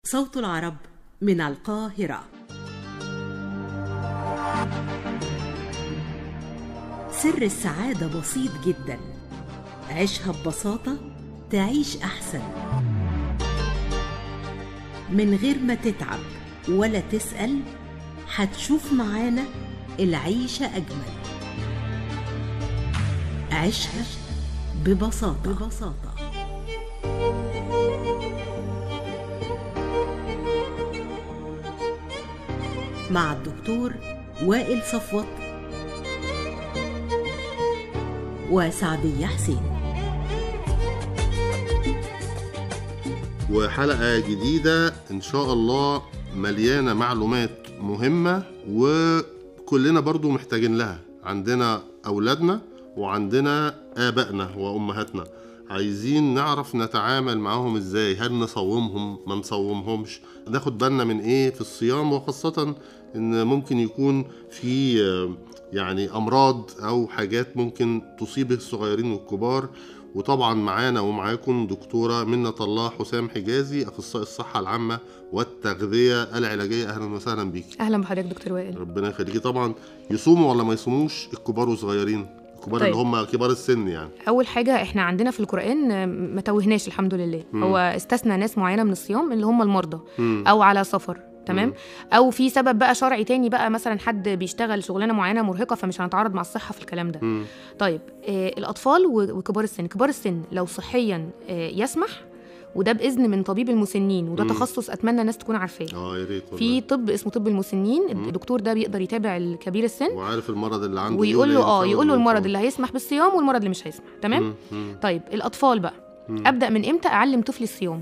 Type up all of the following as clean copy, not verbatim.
صوت العرب من القاهرة. سر السعادة بسيط جدا، عيشها ببساطة تعيش أحسن من غير ما تتعب ولا تسأل. هتشوف معانا العيشة أجمل. عيشها ببساطة. مع الدكتور وائل صفوت وسعدية حسين. وحلقة جديدة إن شاء الله مليانة معلومات مهمة وكلنا برضو محتاجين لها. عندنا أولادنا وعندنا آبائنا وأمهاتنا، عايزين نعرف نتعامل معهم إزاي. هل نصومهم ما نصومهمش؟ ناخد بالنا من إيه في الصيام، وخاصة إن ممكن يكون في يعني أمراض أو حاجات ممكن تصيب الصغيرين والكبار. وطبعا معانا ومعاكم دكتورة منة الله حسام حجازي، أخصائي الصحة العامة والتغذية العلاجية. أهلا وسهلا بيك. أهلا بحضرتك دكتور وائل. ربنا يخليكي. طبعا يصوموا ولا ما يصوموش الكبار والصغيرين؟ الكبار طيب. اللي هم كبار السن يعني. أول حاجة إحنا عندنا في القرآن ما توهناش الحمد لله. هو استثنى ناس معينة من الصيام اللي هم المرضى أو على سفر، تمام، او في سبب بقى شرعي تاني، بقى مثلا حد بيشتغل شغلانه معينه مرهقه فمش هنتعارض مع الصحه في الكلام ده. طيب الاطفال وكبار السن. كبار السن لو صحيا يسمح، وده باذن من طبيب المسنين، وده تخصص اتمنى الناس تكون عارفاه. يا ريت. في طب اسمه طب المسنين، الدكتور ده بيقدر يتابع الكبير السن وعارف المرض اللي عنده، ويقول له يقول له المرض اللي هيسمح بالصيام والمرض اللي مش هيسمح. تمام. طيب الاطفال بقى ابدا من امتى اعلم طفلي الصيام؟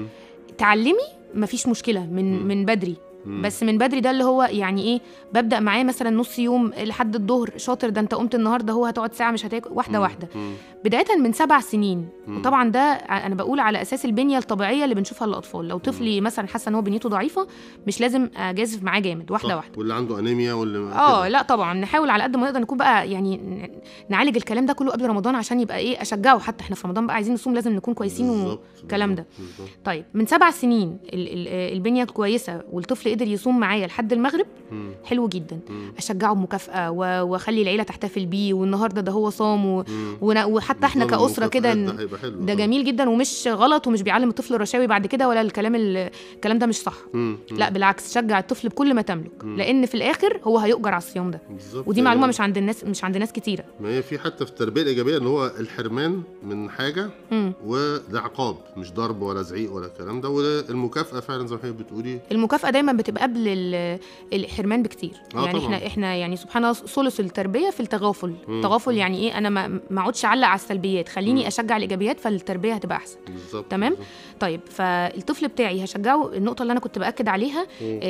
تعلمي مفيش مشكله من بدري، بس من بدري ده اللي هو يعني ايه، ببدأ معاه مثلا نص يوم لحد الظهر. شاطر، ده انت قمت النهارده، هو هتقعد ساعه مش هتاكل، واحده بدايه من 7 سنين. وطبعا ده انا بقول على اساس البنيه الطبيعيه اللي بنشوفها للاطفال. لو طفلي مثلا حاسه ان هو بنيته ضعيفه، مش لازم اجازف معاه جامد، واحده. واللي عنده انيميا واللي لا طبعا نحاول على قد ما نقدر نكون بقى يعني نعالج الكلام ده كله قبل رمضان، عشان يبقى ايه، اشجعه. حتى احنا في رمضان بقى عايزين نصوم، لازم نكون كويسين والكلام ده. طيب من 7 سنين البنيه كويسه والطفل قدر يصوم معايا لحد المغرب، حلو جدا. اشجعه بمكافاه واخلي العيله تحتفل بيه، والنهارده ده هو صام وحتى احنا كاسره كده ده جميل جدا، ومش غلط، ومش بيعلم الطفل الرشاوي بعد كده ولا الكلام ده مش صح. لا بالعكس، شجع الطفل بكل ما تملك، لان في الاخر هو هيؤجر على الصيام ده. ودي معلومه مش عند ناس كتيره. ما هي في حتى في التربيه الايجابيه اللي هو الحرمان من حاجه وده عقاب، مش ضرب ولا زعيق ولا الكلام ده. والمكافاه فعلا زي ما حضرتك بتقولي، المكافاه دايما بتبقى قبل الحرمان بكتير. يعني طبعا. احنا يعني سبحان الله ثلث التربيه في التغافل. التغافل يعني ايه، انا ما اقعدش اعلق على السلبيات، خليني اشجع الايجابيات، فالتربيه هتبقى احسن. تمام. طيب فالطفل بتاعي هشجعه. النقطه اللي انا كنت باكد عليها،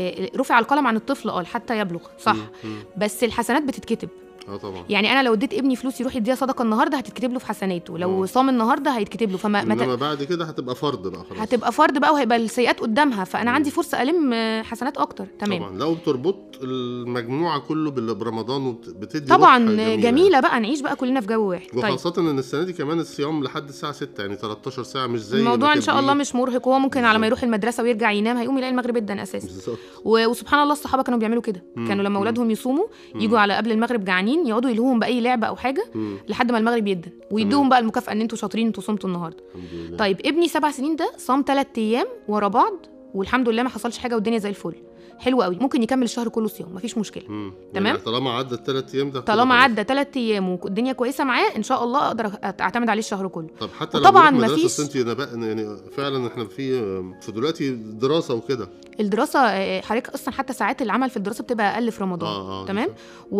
رفع القلم عن الطفل حتى يبلغ، صح. بس الحسنات بتتكتب. طبعا. يعني انا لو اديت ابني فلوس يروح يديها صدقه النهارده، هتتكتب له في حسناته. لو صام النهارده هيتكتب له. انما بعد كده هتبقى فرض بقى، خلاص هتبقى فرض بقى، وهيبقى السيئات قدامها، فانا عندي فرصه الم حسنات اكتر. تمام. طبعا لو بتربط المجموعه كله برمضان وبتدي طبعا جميله بقى، نعيش بقى كلنا في جو واحد. وخاصه ان السنه دي كمان الصيام لحد الساعه 6، يعني 13 ساعه، مش زي الموضوع ان شاء الله مش مرهق. وهو ممكن على ما يروح المدرسه ويرجع ينام هيقوم يلاقي المغرب ادن اساسا. وسبحان الله الصحابه كانوا بيعملوا كده. كانوا لما اولادهم يصوموا يجوا على قبل المغرب جعانين، يقعدوا يلهوهم باي لعبه او حاجه لحد ما المغرب يدن، ويدوهم بقى المكافاه ان انتوا شاطرين، انتوا صمتوا النهارده. طيب ابني 7 سنين ده صام 3 ايام ورا بعض، والحمد لله ما حصلش حاجه والدنيا زي الفل، حلو قوي. ممكن يكمل الشهر كله صيام، مفيش مشكله. تمام. يعني طالما عدى 3 ايام ده، طالما عدى 3 ايام والدنيا كويسه معاه، ان شاء الله اقدر اعتمد عليه الشهر كله. طب حتى طبعا لو مفيش يعني فعلا احنا في دلوقتي دراسه وكده. الدراسه حضرتك اصلا حتى ساعات العمل في الدراسه بتبقى اقل في رمضان. تمام.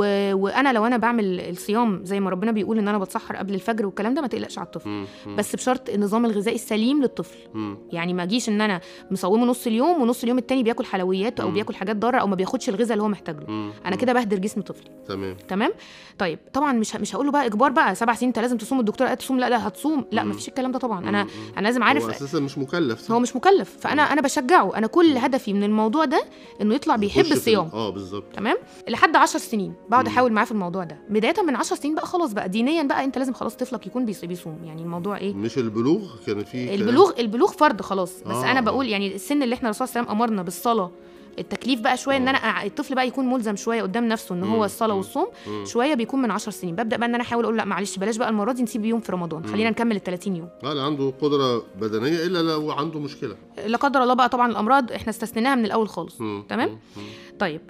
وانا لو انا بعمل الصيام زي ما ربنا بيقول ان انا بتسحر قبل الفجر والكلام ده، ما تقلقش على الطفل. بس بشرط النظام الغذائي السليم للطفل. يعني ما اجيش ان انا مصومه نص اليوم ونص اليوم التاني بياكل حلويات او بياكل بياكل حاجات ضاره او ما بياخدش الغذاء اللي هو محتاج له، انا كده بهدر جسم طفلي. تمام. طيب طبعا مش هقول له بقى اجبار بقى 7 سنين انت لازم تصوم، الدكتور قال تصوم، لا هتصوم، لا مفيش الكلام ده طبعا. انا لازم عارف هو اساسا مش مكلف. هو مش مكلف، فانا بشجعه. انا كل هدفي من الموضوع ده انه يطلع بيحب الصيام. بالظبط. تمام. لحد 10 سنين بقعد احاول معاه في الموضوع ده. بدايه من 10 سنين بقى خلاص بقى دينيا بقى انت لازم خلاص طفلك يكون بيصوم. يعني الموضوع ايه، مش البلوغ كان فيه البلوغ فرض خلاص. بس انا بقول يعني السن اللي احنا الرسول صلى الله عليه وسلم امرنا بالصلاه، التكليف بقى شويه ان انا الطفل بقى يكون ملزم شويه قدام نفسه ان هو الصلاه والصوم شويه، بيكون من 10 سنين. ببدا بقى ان انا احاول اقول لا معلش بلاش بقى المره دي نسيب يوم في رمضان، خلينا نكمل ال 30 يوم. لا عنده قدره بدنيه الا لو عنده مشكله لا قدر الله بقى، طبعا الامراض احنا استثنيناها من الاول خالص. تمام. طيب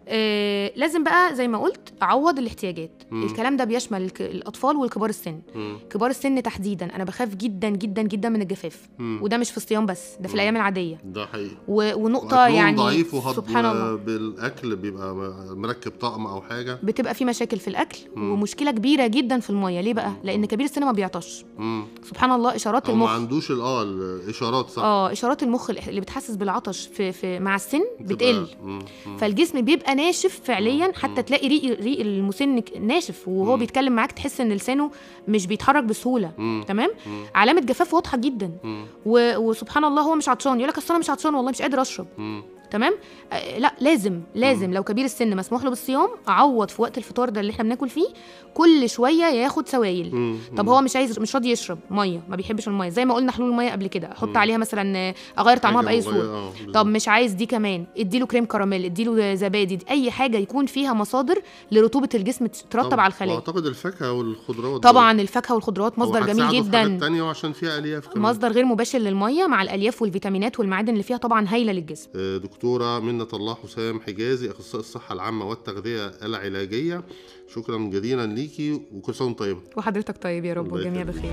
لازم بقى زي ما قلت اعوض الاحتياجات. الكلام ده بيشمل الاطفال والكبار السن. كبار السن تحديدا انا بخاف جدا جدا جدا من الجفاف، وده مش في الصيام بس، ده في الايام العاديه. ده حقيقي. ونقطه يعني ضعيف سبحان الله بالاكل بيبقى مركب طقم او حاجه، بتبقى في مشاكل في الاكل. ومشكله كبيره جدا في الميه. ليه بقى؟ لان كبير السن ما بيعطش. سبحان الله اشارات المخ ما عندوش الاشارات صح. اشارات المخ اللي بتحسس بالعطش في مع السن بتقل. فالجسم بيبقى ناشف فعليا، حتى تلاقي ريق المسن ناشف وهو بيتكلم معاك تحس ان لسانه مش بيتحرك بسهوله. تمام. علامه جفاف واضحه جدا. وسبحان الله هو مش عطشان، يقول لك اصل انا مش عطشان والله مش قادر اشرب. تمام. لا لازم لو كبير السن مسموح له بالصيام اعوض في وقت الفطار ده اللي احنا بناكل فيه كل شويه ياخد سوائل. طب هو مش راضي يشرب ميه، ما بيحبش الميه، زي ما قلنا حلول الميه قبل كده، احط عليها مثلا اغير طعمها باي صوره. طب مش عايز دي كمان، اديله كريم كراميل، اديله زبادي، اي حاجه يكون فيها مصادر لرطوبه الجسم ترطب على الخلايا. واعتقد الفاكهه والخضروات طبعا الفاكهه والخضروات مصدر جميل جدا تانية وعشان فيها الياف كمان. مصدر غير مباشر للميه مع الالياف والفيتامينات والمعادن اللي فيها طبعا هايله للجسم. دكتوره منة الله حسام حجازي، اخصائي الصحه العامه والتغذيه العلاجيه، شكرا جزيلا ليكي وكل سنه طيبه. وحضرتك طيب يا رب والجميع بخير.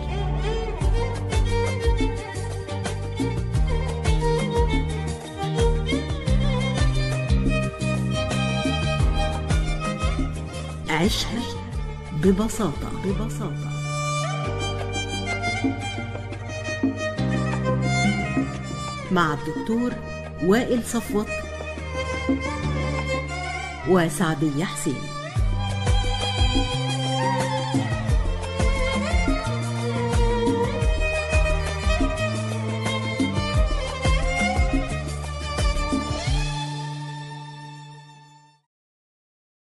عيشها ببساطة. مع الدكتور وائل صفوت وسعدية حسين.